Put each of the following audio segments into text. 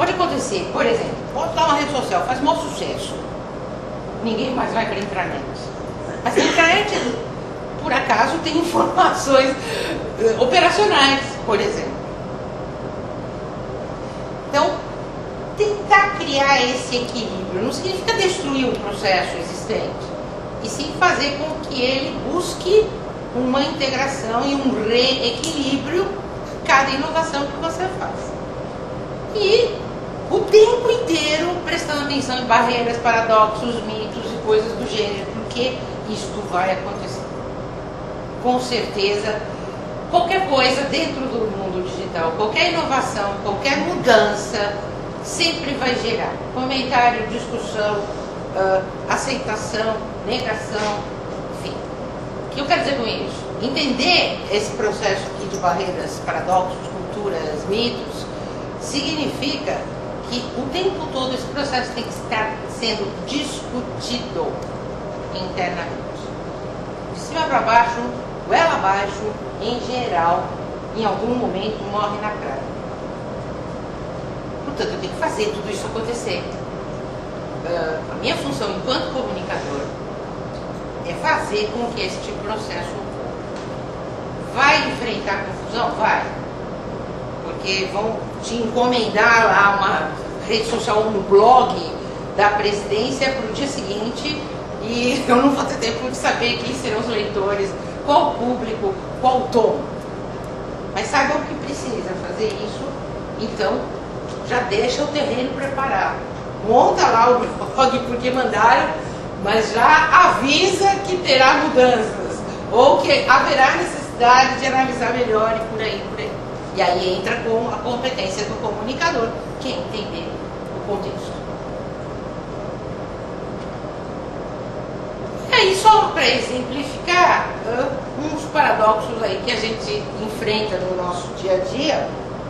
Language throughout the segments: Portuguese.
Pode acontecer, por exemplo, pode dar uma rede social, faz mau sucesso. Ninguém mais vai querer entrar nelas. Mas a internet, por acaso, tem informações operacionais, por exemplo. Então, tentar criar esse equilíbrio não significa destruir um processo existente, e sim fazer com que ele busque uma integração e um reequilíbrio a cada inovação que você faz. E o tempo inteiro prestando atenção em barreiras, paradoxos, mitos e coisas do gênero, porque isto vai acontecer. Com certeza, qualquer coisa dentro do mundo digital, qualquer inovação, qualquer mudança, sempre vai gerar comentário, discussão, aceitação, negação, enfim. O que eu quero dizer com isso? Entender esse processo aqui de barreiras, paradoxos, culturas, mitos, significa que o tempo todo esse processo tem que estar sendo discutido internamente. De cima para baixo, goela abaixo, em geral, em algum momento morre na praia. Portanto, eu tenho que fazer tudo isso acontecer. A minha função enquanto comunicador é fazer com que este processo ocorra. Vai enfrentar confusão? Vai. Porque vão te encomendar lá uma rede social, um blog da presidência para o dia seguinte, e eu não vou ter tempo de saber quem serão os leitores, qual o público, qual o tom. Mas saibam que precisa fazer isso, então já deixa o terreno preparado. Monta lá o blog porque mandaram, mas já avisa que terá mudanças, ou que haverá necessidade de analisar melhor e por aí, por aí. E aí entra com a competência do comunicador, que é entender o contexto. E aí, só para exemplificar uns paradoxos aí que a gente enfrenta no nosso dia a dia,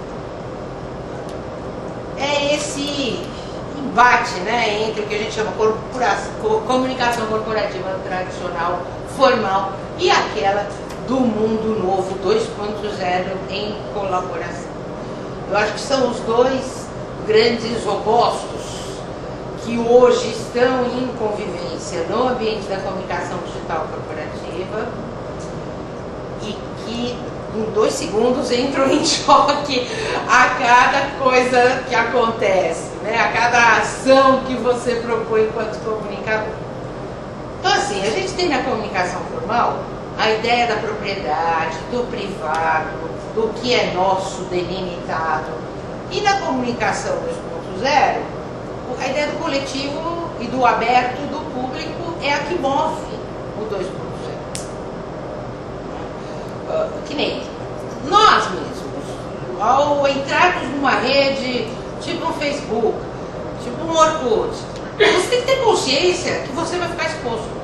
é esse embate, né, entre o que a gente chama comunicação corporativa tradicional, formal, e aquela do mundo novo 2.0 em colaboração. Eu acho que são os dois grandes opostos que hoje estão em convivência no ambiente da comunicação digital corporativa e que em 2 segundos entram em choque a cada coisa que acontece, né? A cada ação que você propõe enquanto comunicador. Então, assim, a gente tem na comunicação formal a ideia da propriedade, do privado, do que é nosso, delimitado. E na comunicação 2.0, a ideia do coletivo e do aberto, do público, é a que move o 2.0. Que nem nós mesmos, ao entrarmos numa rede, tipo um Facebook, tipo um Orkut, você tem que ter consciência que você vai ficar exposto.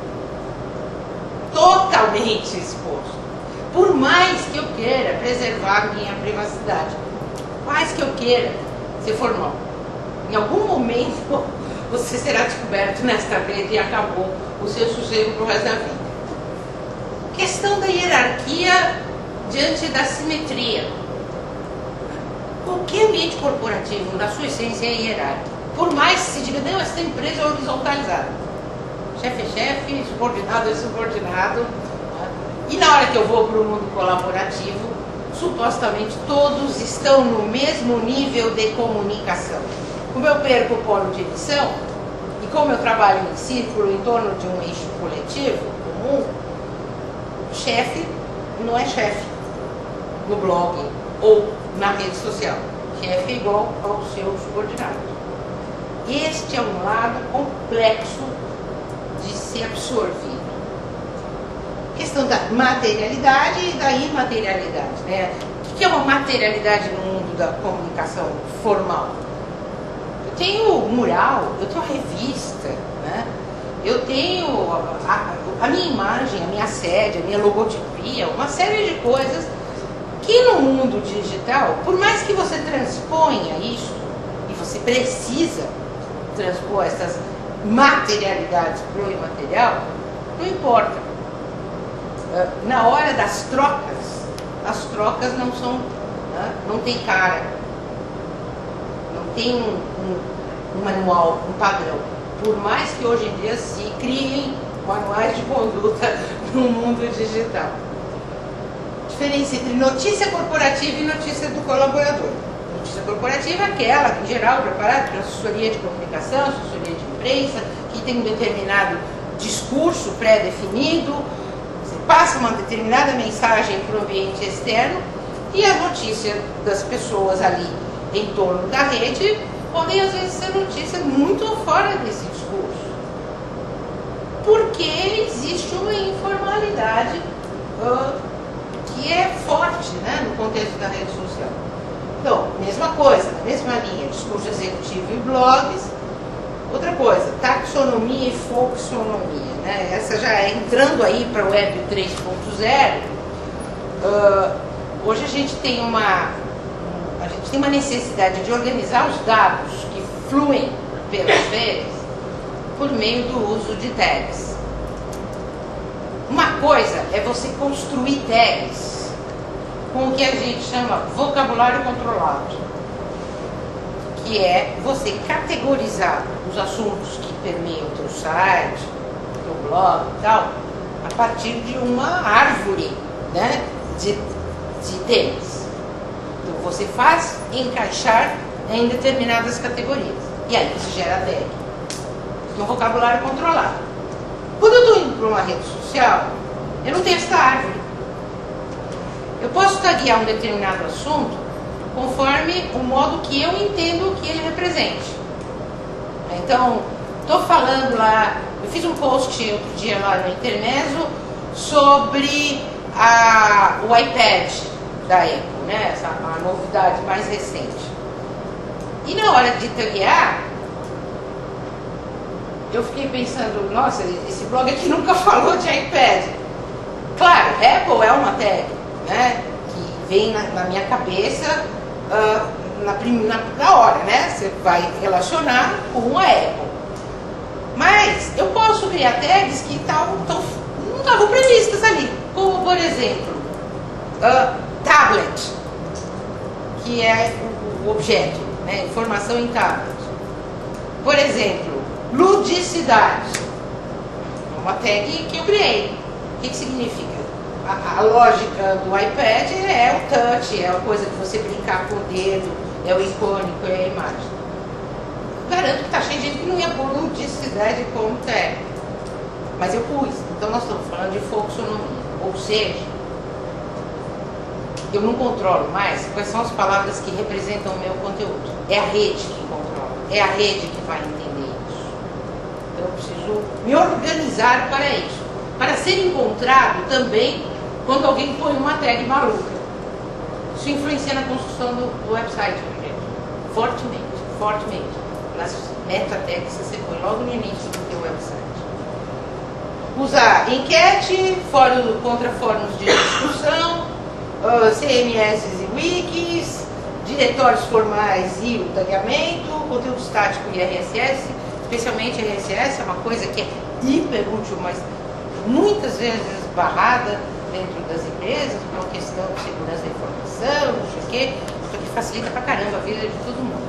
Totalmente exposto. Por mais que eu queira preservar minha privacidade, por mais que eu queira ser formal, em algum momento você será descoberto nesta rede e acabou o seu sossego para o resto da vida. Questão da hierarquia diante da simetria. Qualquer ambiente corporativo, na sua essência, é hierárquico. Por mais que se diga, não, essa empresa é horizontalizada. Chefe é chefe, subordinado é subordinado. E na hora que eu vou para o mundo colaborativo, supostamente todos estão no mesmo nível de comunicação. Como eu perco o polo de edição, e como eu trabalho em círculo em torno de um eixo coletivo, comum, o chefe não é chefe no blog ou na rede social. O chefe é igual ao seu subordinado. Este é um lado complexo de ser absorvido. Questão da materialidade e da imaterialidade, né? O que é uma materialidade no mundo da comunicação formal? Eu tenho mural, eu tenho revista, né? Eu tenho a minha imagem, a minha sede, a minha logotipia, uma série de coisas que no mundo digital, por mais que você transponha isso, e você precisa transpor essas materialidades para o imaterial, não importa. Na hora das trocas, as trocas não são, né, não tem cara, não tem um manual, um padrão. Por mais que hoje em dia se criem manuais de conduta no mundo digital. Diferença entre notícia corporativa e notícia do colaborador. Notícia corporativa é aquela, em geral, preparada para assessoria de comunicação, assessoria de imprensa, que tem um determinado discurso pré-definido, você passa uma determinada mensagem para o ambiente externo, e a notícia das pessoas ali em torno da rede podem às vezes ser notícias muito fora desse discurso, porque existe uma informalidade que é forte, né, no contexto da rede social. Então, mesma coisa, na mesma linha, discurso executivo e blogs. Outra coisa, taxonomia e folksonomia, né? Essa já é entrando aí para o Web 3.0. Hoje a gente tem uma necessidade de organizar os dados que fluem pelas redes por meio do uso de tags. Uma coisa é você construir tags com o que a gente chama vocabulário controlado, que é você categorizar os assuntos que permeiam o teu site, o teu blog e tal, a partir de uma árvore, né, de temas. Então você faz encaixar em determinadas categorias. E aí isso gera tag. É um vocabulário controlado. Quando eu estou indo para uma rede social, eu não tenho essa árvore. Eu posso taguear um determinado assunto conforme o modo que eu entendo que ele represente. Então, estou falando lá, eu fiz um post outro dia lá no Intermezzo sobre o iPad da Apple, né? A novidade mais recente. E na hora de taguear, eu fiquei pensando, nossa, esse blog aqui nunca falou de iPad. Claro, Apple é uma tag, né, que vem na minha cabeça na hora, né? Você vai relacionar com a Apple. Mas eu posso criar tags que não estavam previstas ali. Como, por exemplo, tablet, que é o objeto, né? Informação em tablet. Por exemplo, ludicidade. É uma tag que eu criei. O que significa? A lógica do iPad é o touch, é a coisa de você brincar com o dedo, é o icônico, é a imagem. Garanto que está cheio de gente que não ia pôr ludicidade como tag. Mas eu pus. Então nós estamos falando de folksonomia. Ou seja, eu não controlo mais quais são as palavras que representam o meu conteúdo. É a rede que controla. É a rede que vai entender isso. Então eu preciso me organizar para isso. Para ser encontrado também quando alguém põe uma tag maluca. Isso influencia na construção do website, por exemplo. Fortemente. Nas meta tags que você põe logo no início do teu website. Usar enquete, contra fóruns de discussão, CMS e wikis, diretórios formais e o tagueamento, conteúdo estático e RSS, especialmente RSS, é uma coisa que é hiper útil, mas muitas vezes barrada dentro das empresas, por uma questão de segurança da informação, não sei o quê, isso aqui facilita pra caramba a vida de todo mundo.